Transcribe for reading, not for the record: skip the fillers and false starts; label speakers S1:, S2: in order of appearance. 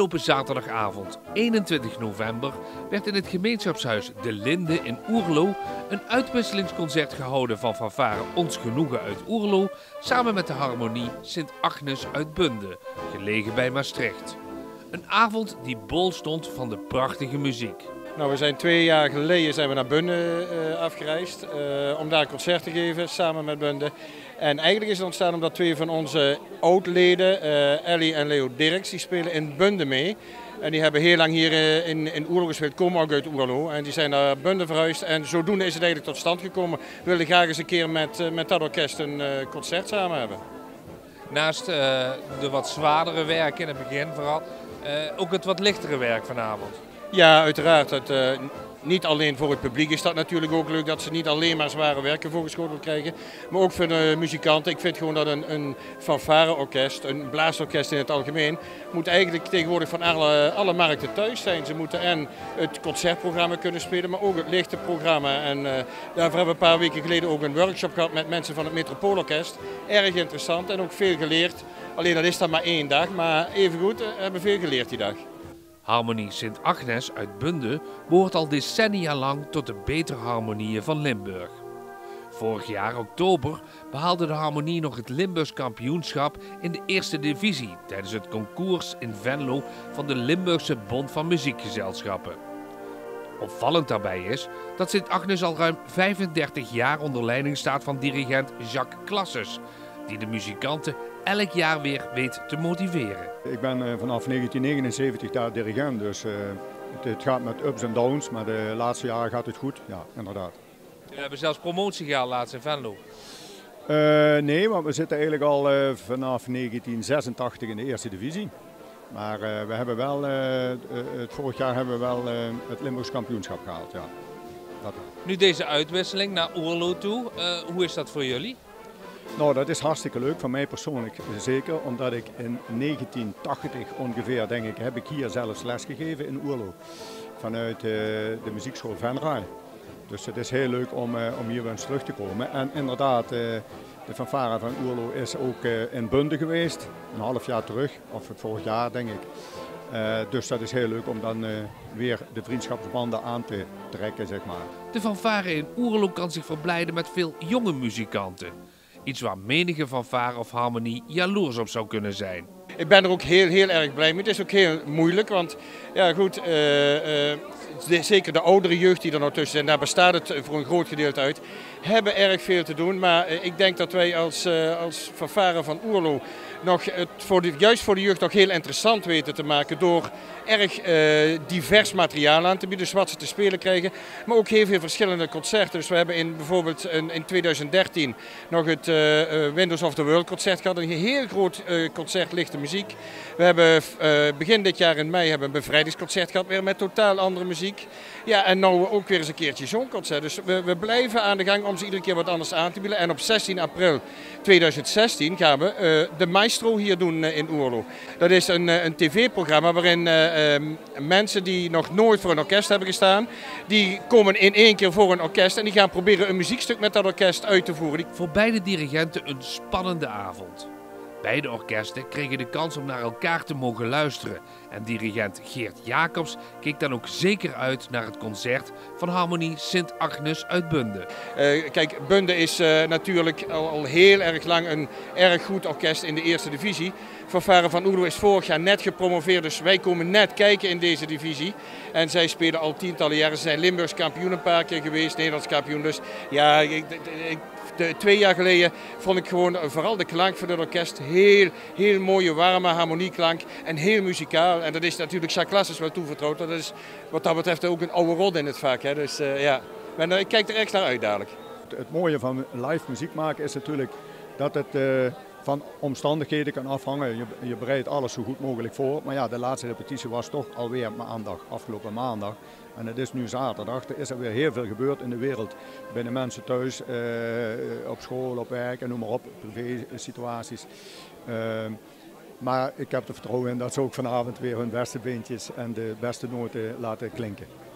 S1: Afgelopen zaterdagavond, 21 november, werd in het gemeenschapshuis De Linde in Oerlo een uitwisselingsconcert gehouden van fanfare Ons Genoegen uit Oerlo samen met de Harmonie Sint Agnes uit Bunde, gelegen bij Maastricht. Een avond die bol stond van de prachtige muziek.
S2: Nou, we zijn 2 jaar geleden naar Bunde afgereisd om daar een concert te geven samen met Bunde. En eigenlijk is het ontstaan omdat 2 van onze oud-leden, Ellie en Leo Dirks, die spelen in Bunde mee. En die hebben heel lang hier in Oerlo gespeeld, komen ook uit Oerlo. En die zijn naar Bunde verhuisd en zodoende is het eigenlijk tot stand gekomen. We wilden graag eens een keer met dat orkest een concert samen hebben.
S1: Naast de wat zwaardere werken in het begin vooral, ook het wat lichtere werk vanavond.
S2: Ja, uiteraard. Niet alleen voor het publiek is dat natuurlijk ook leuk dat ze niet alleen maar zware werken voorgeschoteld krijgen. Maar ook voor de muzikanten. Ik vind gewoon dat een fanfareorkest, een blaasorkest in het algemeen, moet eigenlijk tegenwoordig van alle markten thuis zijn. Ze moeten en het concertprogramma kunnen spelen, maar ook het lichte programma. En daarvoor hebben we een paar weken geleden ook een workshop gehad met mensen van het Metropoolorkest. Erg interessant en ook veel geleerd. Alleen dat is dan maar 1 dag, maar evengoed hebben we veel geleerd die dag.
S1: Harmonie Sint Agnes uit Bunde behoort al decennia lang tot de betere harmonieën van Limburg. Vorig jaar oktober behaalde de harmonie nog het Limburgs kampioenschap in de eerste divisie tijdens het concours in Venlo van de Limburgse Bond van Muziekgezelschappen. Opvallend daarbij is dat Sint Agnes al ruim 35 jaar onder leiding staat van dirigent Jacques Classes, die de muzikanten elk jaar weer weet te motiveren.
S3: Ik ben vanaf 1979 daar dirigent, dus het gaat met ups en downs, maar de laatste jaren gaat het goed, ja, inderdaad.
S1: We hebben zelfs promotie gehaald laatst in Venlo.
S3: Nee, want we zitten eigenlijk al vanaf 1986 in de eerste divisie. Maar we hebben wel, vorig jaar hebben we wel het Limburgs kampioenschap gehaald, ja. Dat.
S1: Nu deze uitwisseling naar Oerlo toe, hoe is dat voor jullie?
S3: Nou, dat is hartstikke leuk, voor mij persoonlijk zeker, omdat ik in 1980 ongeveer, denk ik, heb ik hier zelfs les gegeven in Oerlo. Vanuit de muziekschool Venray. Dus het is heel leuk om hier weer eens terug te komen. En inderdaad, de fanfare van Oerlo is ook in Bunde geweest, een half jaar terug, of vorig jaar denk ik. Dus dat is heel leuk om dan weer de vriendschapsbanden aan te trekken, zeg maar.
S1: De fanfare in Oerlo kan zich verblijden met veel jonge muzikanten. Iets waar menige fanfare of harmonie jaloers op zou kunnen zijn.
S2: Ik ben er ook heel erg blij mee. Het is ook heel moeilijk, want ja goed, zeker de oudere jeugd die er nou tussen zijn, daar bestaat het voor een groot gedeelte uit, hebben erg veel te doen. Maar ik denk dat wij als fanfare van Oerlo nog juist voor de jeugd nog heel interessant weten te maken door erg divers materiaal aan te bieden, dus wat ze te spelen krijgen. Maar ook heel veel verschillende concerten. Dus we hebben bijvoorbeeld in 2013 nog het Windows of the World concert gehad. Een heel groot concert lichte muziek. We hebben begin dit jaar in mei hebben een bevrijdingsconcert gehad, weer met totaal andere muziek. Ja, en nou ook weer eens een keertje zo'n concert. Dus we blijven aan de gang om ze iedere keer wat anders aan te bieden. En op 16 april 2016 gaan we de Maestro hier doen in Oerlo. Dat is een tv-programma waarin mensen die nog nooit voor een orkest hebben gestaan, die komen in 1 keer voor een orkest en die gaan proberen een muziekstuk met dat orkest uit te voeren.
S1: Voor beide dirigenten een spannende avond. Beide orkesten kregen de kans om naar elkaar te mogen luisteren en dirigent Geert Jacobs keek dan ook zeker uit naar het concert van Harmonie Sint Agnes uit Bunde.
S2: Kijk, Bunde is natuurlijk al heel erg lang een erg goed orkest in de eerste divisie. Fanfare van Oerlo is vorig jaar net gepromoveerd, dus wij komen net kijken in deze divisie. En zij spelen al tientallen jaren, ze zijn Limburgs kampioen een paar keer geweest, Nederlands kampioen. Dus ja, 2 jaar geleden vond ik gewoon vooral de klank van het orkest heel mooie, warme harmonieklank en heel muzikaal. En dat is natuurlijk Jacques Classes wel toevertrouwd. Dat is wat dat betreft ook een oude rol in het vak. Hè. Dus ja, ik kijk er echt naar uit dadelijk.
S3: Het mooie van live muziek maken is natuurlijk dat het van omstandigheden kan afhangen. Je bereidt alles zo goed mogelijk voor. Maar ja, de laatste repetitie was toch alweer afgelopen maandag. En het is nu zaterdag. Er is er weer heel veel gebeurd in de wereld. Bij de mensen thuis, op school, op werk en noem maar op. Privé situaties. Maar ik heb er vertrouwen in dat ze ook vanavond weer hun beste beentjes en de beste noten laten klinken.